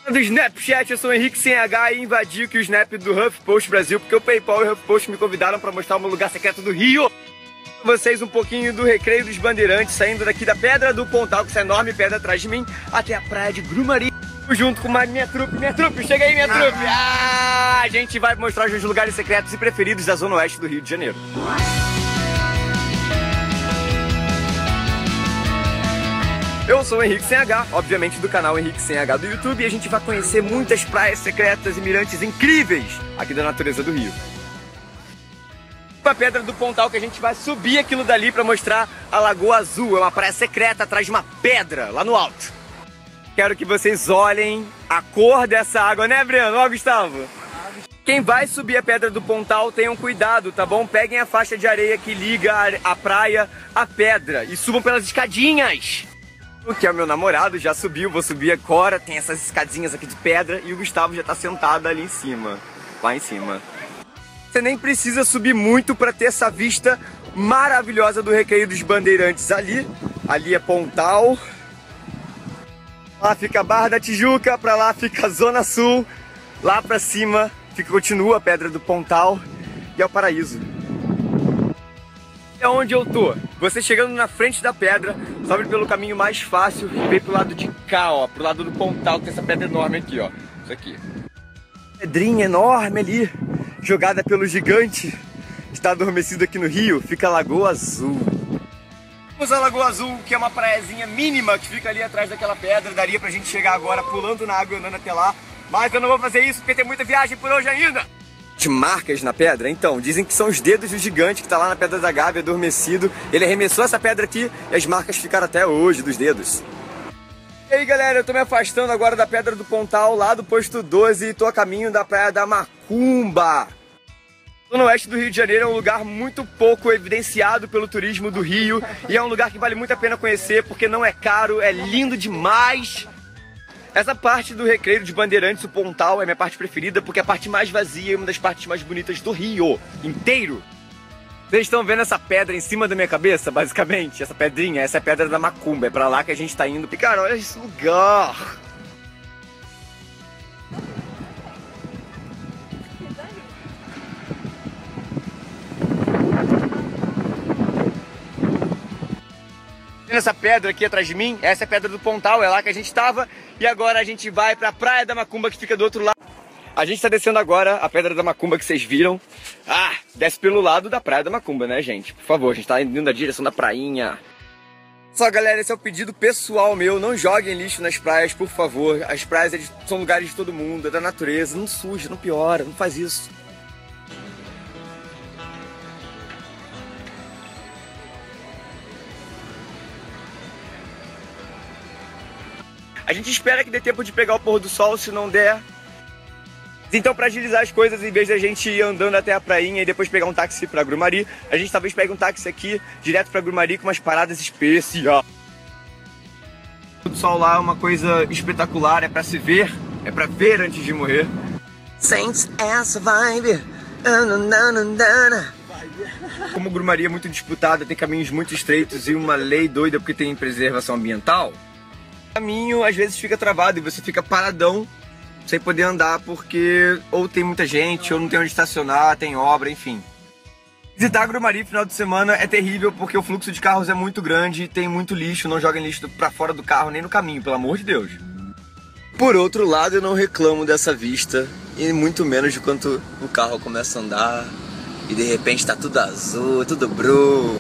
Do Snapchat, eu sou o Henrique sem H e invadi aqui o Snap do HuffPost Brasil, porque o PayPal e o HuffPost me convidaram para mostrar um lugar secreto do Rio. Vocês um pouquinho do Recreio dos Bandeirantes, saindo daqui da Pedra do Pontal, com essa enorme pedra atrás de mim, até a praia de Grumari. Junto com minha trupe, chega aí minha trupe! A gente vai mostrar os lugares secretos e preferidos da Zona Oeste do Rio de Janeiro. Eu sou o Henrique sem H, obviamente do canal Henrique sem H do YouTube, e a gente vai conhecer muitas praias secretas e mirantes incríveis aqui da natureza do Rio. A Pedra do Pontal, que a gente vai subir aquilo dali para mostrar a Lagoa Azul, é uma praia secreta atrás de uma pedra lá no alto. Quero que vocês olhem a cor dessa água, né, Breno? Ó, Gustavo. Quem vai subir a Pedra do Pontal, tenham cuidado, tá bom? Peguem a faixa de areia que liga a praia à pedra e subam pelas escadinhas. O que é o meu namorado, já subiu, vou subir agora, tem essas escadinhas aqui de pedra e o Gustavo já tá sentado ali em cima, lá em cima. Você nem precisa subir muito para ter essa vista maravilhosa do Recreio dos Bandeirantes ali. Ali é Pontal, lá fica a Barra da Tijuca, pra lá fica a Zona Sul, lá pra cima continua a Pedra do Pontal e é o paraíso. É onde eu tô. Você chegando na frente da pedra, sobe pelo caminho mais fácil e vem pro lado de cá, ó, pro lado do Pontal, tem essa pedra enorme aqui, ó. Isso aqui. Pedrinha enorme ali, jogada pelo gigante, está adormecido aqui no Rio, fica a Lagoa Azul. Vamos à Lagoa Azul, que é uma praiazinha mínima que fica ali atrás daquela pedra. Daria pra gente chegar agora pulando na água e andando até lá, mas eu não vou fazer isso porque tem muita viagem por hoje ainda. Marcas na pedra? Então, dizem que são os dedos do gigante que tá lá na Pedra da Gávea adormecido. Ele arremessou essa pedra aqui e as marcas ficaram até hoje dos dedos. E aí galera, eu tô me afastando agora da Pedra do Pontal, lá do posto 12, e tô a caminho da Praia da Macumba. A Zona Oeste do Rio de Janeiro é um lugar muito pouco evidenciado pelo turismo do Rio e é um lugar que vale muito a pena conhecer porque não é caro, é lindo demais. Essa parte do Recreio de Bandeirantes, o Pontal, é minha parte preferida porque é a parte mais vazia e uma das partes mais bonitas do Rio inteiro. Vocês estão vendo essa pedra em cima da minha cabeça, basicamente? Essa pedrinha, essa é a Pedra da Macumba, é pra lá que a gente tá indo. E cara, olha esse lugar! Essa pedra aqui atrás de mim, essa é a Pedra do Pontal, é lá que a gente estava. E agora a gente vai pra Praia da Macumba, que fica do outro lado. A gente tá descendo agora a Pedra da Macumba que vocês viram. Desce pelo lado da Praia da Macumba, né, gente? Por favor, a gente tá indo na direção da prainha. Só, galera, esse é o pedido pessoal meu. Não joguem lixo nas praias, por favor. As praias são lugares de todo mundo, é da natureza. Não suja, não piora, não faz isso. A gente espera que dê tempo de pegar o pôr do sol, se não der. Então, para agilizar as coisas, em vez da gente ir andando até a prainha e depois pegar um táxi para Grumari, a gente talvez pegue um táxi aqui, direto para Grumari, com umas paradas especiais. O pôr do sol lá é uma coisa espetacular, é para se ver, é para ver antes de morrer. Sente essa vibe. Como Grumari é muito disputada, tem caminhos muito estreitos e uma lei doida porque tem preservação ambiental, o caminho às vezes fica travado e você fica paradão sem poder andar porque ou tem muita gente, ou não tem onde estacionar, tem obra, enfim. Visitar Grumari no final de semana é terrível porque o fluxo de carros é muito grande, tem muito lixo, não joguem lixo pra fora do carro nem no caminho, pelo amor de Deus. Por outro lado, eu não reclamo dessa vista, e muito menos de quando o carro começa a andar e de repente tá tudo azul, tudo bru.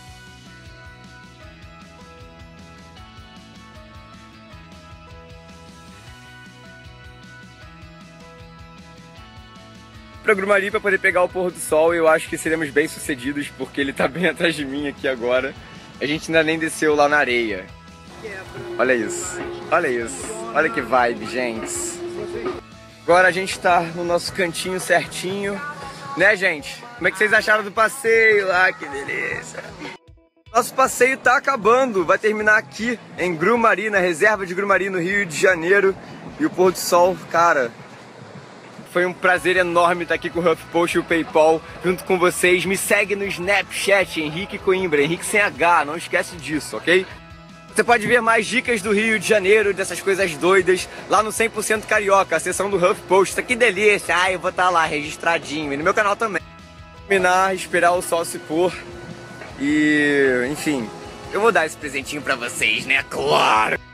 Pra Grumari para poder pegar o pôr do sol, eu acho que seremos bem sucedidos porque ele tá bem atrás de mim aqui agora. A gente ainda nem desceu lá na areia. Olha isso, olha isso, olha que vibe, gente. Agora a gente tá no nosso cantinho certinho, né, gente? Como é que vocês acharam do passeio? Que delícia! Nosso passeio tá acabando, vai terminar aqui em Grumari, na reserva de Grumari, no Rio de Janeiro. E o pôr do sol, cara, foi um prazer enorme estar aqui com o HuffPost e o PayPal junto com vocês. Me segue no Snapchat, Henrique Coimbra, Henrique sem H, não esquece disso, ok? Você pode ver mais dicas do Rio de Janeiro, dessas coisas doidas, lá no 100% Carioca, a seção do HuffPost. Que delícia! Eu vou estar lá registradinho, e no meu canal também. Terminar, esperar o sol se pôr e, enfim, eu vou dar esse presentinho pra vocês, né? Claro!